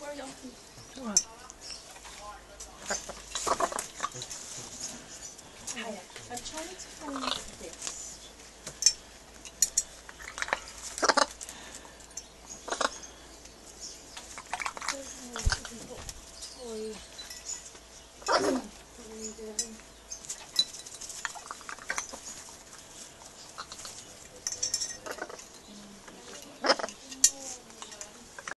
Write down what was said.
very often. Right. I'm trying to find this.